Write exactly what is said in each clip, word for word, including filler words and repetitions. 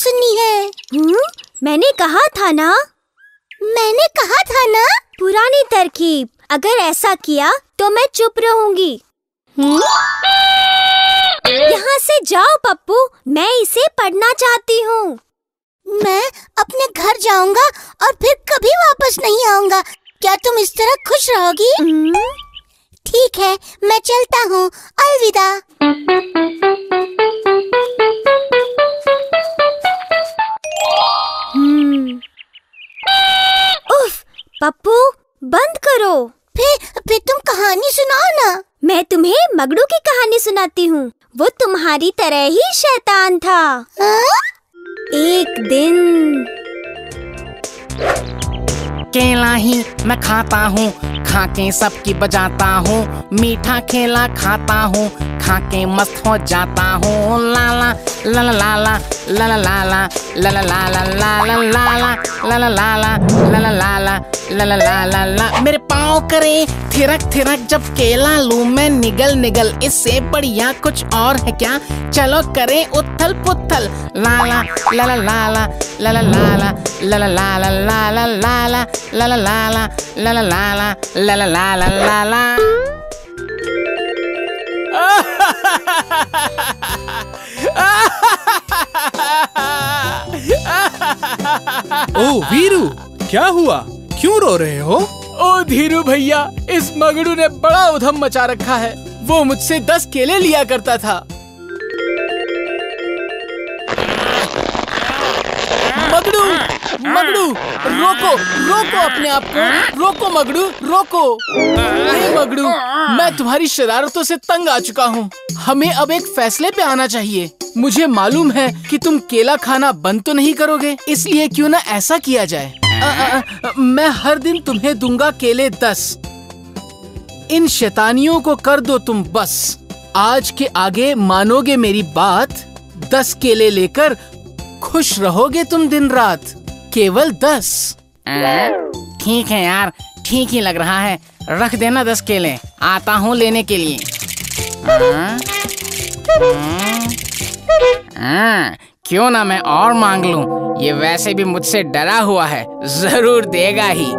सुननी है। हुँ? मैंने कहा था ना मैंने कहा था ना पुरानी तरकीब, अगर ऐसा किया तो मैं चुप रहूंगी। यहाँ से जाओ पप्पू, मैं इसे पढ़ना चाहती हूँ। मैं अपने घर जाऊंगा और फिर कभी वापस नहीं आऊंगा। क्या तुम इस तरह खुश रहोगी? ठीक है, मैं चलता हूँ। अलविदा। हम्म। उफ, पप्पू बंद करो। फिर फिर तुम कहानी सुनाओ ना। मैं तुम्हें मगड़ू की कहानी सुनाती हूँ। वो तुम्हारी तरह ही शैतान था। आ? एक दिन केला ही मैं खाता हूँ, खा के सबकी बजाता हूँ। मीठा केला खाता हूँ, खा के मस्त हो जाता हूँ। लाला लाला लाला लाला लाला लाला लाला लाला लाला लाला लाला लाला लाला लाला लाला ला। मेरे पाँव करे थिरक थिरक जब केला लूं मैं निगल निगल। इससे बढ़िया कुछ और है क्या? चलो करें उथल पुथल। लाला लाला लाला लाला लाला लाला लाला लाला लाला लाला लाला लाला लाला लाला लाला लाला। ओ वीरू, क्या हुआ? क्यों रो रहे हो? ओ धीरू भैया, इस मगड़ू ने बड़ा उधम मचा रखा है। वो मुझसे दस केले लिया करता था। मगड़ू, मगड़ू, रोको, रोको अपने आप को, रोको मगड़ू, रोको। ए मगड़ू, मैं तुम्हारी शरारतों से तंग आ चुका हूँ। हमें अब एक फैसले पे आना चाहिए। मुझे मालूम है कि तुम केला खाना बंद तो नहीं करोगे, इसलिए क्यों ना ऐसा किया जाए। आ, आ, आ, मैं हर दिन तुम्हें दूंगा केले दस। इन शैतानियों को कर दो तुम बस। आज के आगे मानोगे मेरी बात। दस केले लेकर खुश रहोगे तुम दिन रात। केवल दस। ठीक है यार, ठीक ही लग रहा है। रख देना दस केले, आता हूँ लेने के लिए। आ, आ, क्यों ना मैं और मांग लूं। ये वैसे भी मुझसे डरा हुआ है, जरूर देगा ही।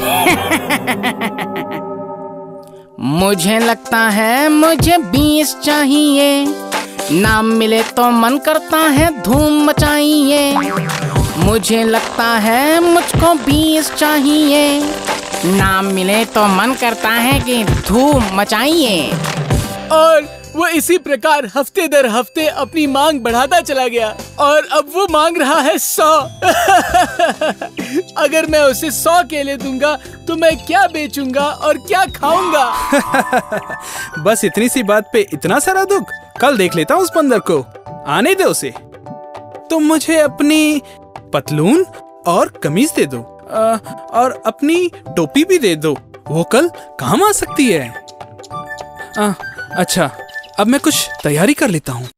मुझे लगता है मुझे बीस चाहिए। नाम मिले तो मन करता है धूम मचाइए। मुझे लगता है मुझको बीस चाहिए। नाम मिले तो मन करता है कि धूम मचाइए। और वो इसी प्रकार हफ्ते दर हफ्ते अपनी मांग बढ़ाता चला गया और अब वो मांग रहा है सौ। अगर मैं उसे सौ केले दूंगा तो मैं क्या बेचूंगा और क्या खाऊंगा? बस इतनी सी बात पे इतना सारा दुख? कल देख लेता हूँ उस बंदर को। आने दे उसे। तुम मुझे अपनी पतलून और कमीज दे दो, आ, और अपनी टोपी भी दे दो। वो कल काम आ सकती है। आ, अच्छा, अब मैं कुछ तैयारी कर लेता हूँ।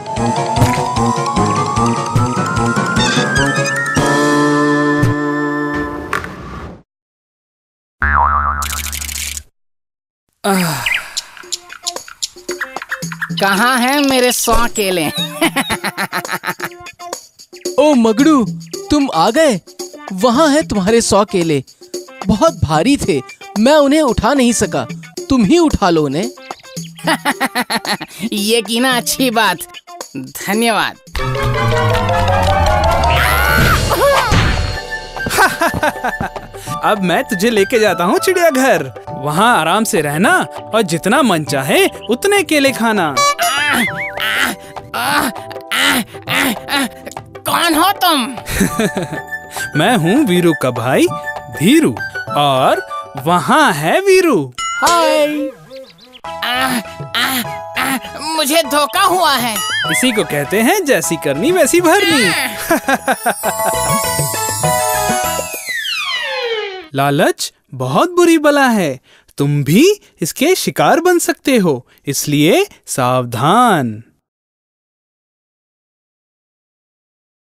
कहाँ हैं मेरे सौ केले? ओ मगड़ू, तुम आ गए। वहाँ है तुम्हारे सौ केले। बहुत भारी थे, मैं उन्हें उठा नहीं सका। तुम ही उठा लो उन्हें। ये की ना अच्छी बात, धन्यवाद। अब मैं तुझे लेके जाता हूँ चिड़ियाघर। वहाँ आराम से रहना और जितना मन चाहे उतने केले खाना। कौन हो तुम? मैं हूँ वीरू का भाई धीरू, और वहाँ है वीरू। हाय। आ, आ, आ, मुझे धोखा हुआ है। इसी को कहते हैं जैसी करनी वैसी भरनी। लालच बहुत बुरी बला है। तुम भी इसके शिकार बन सकते हो, इसलिए सावधान।